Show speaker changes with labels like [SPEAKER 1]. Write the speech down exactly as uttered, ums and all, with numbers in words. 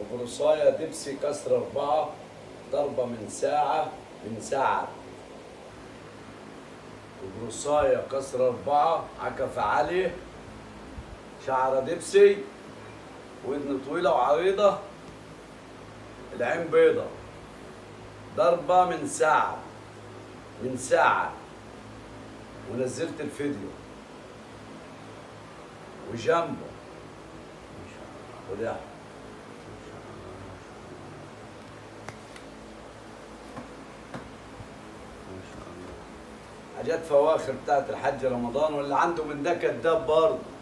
[SPEAKER 1] وبروساية دبسي كسر أربعة، ضربة من ساعة من ساعة. وبروساية كسر أربعة، عكف عالي، شعرة دبسي، ودن طويلة وعريضة، العين بيضة، ضربة من ساعة من ساعة. ونزلت الفيديو وجنبه وده حاجات فواخر بتاعت الحاج رمضان، واللي عنده من ده كداب برضه.